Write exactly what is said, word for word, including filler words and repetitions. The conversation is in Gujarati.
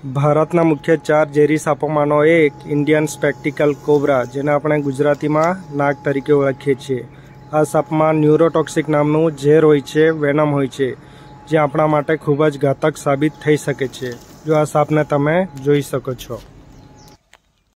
ભારતના મુખ્ય ચાર ઝેરી સાપોમાંનો એક ઇન્ડિયન સ્પેક્ટિકલ કોબ્રા, જેને આપણે ગુજરાતીમાં નાગ તરીકે ઓળખીએ છીએ. આ સાપમાં ન્યુરોટોક્સિક નામનું ઝેર હોય છે, વેનમ હોય છે, જે આપણા માટે ખૂબ જ ઘાતક સાબિત થઈ શકે છે. જો આ સાપને તમે જોઈ શકો છો.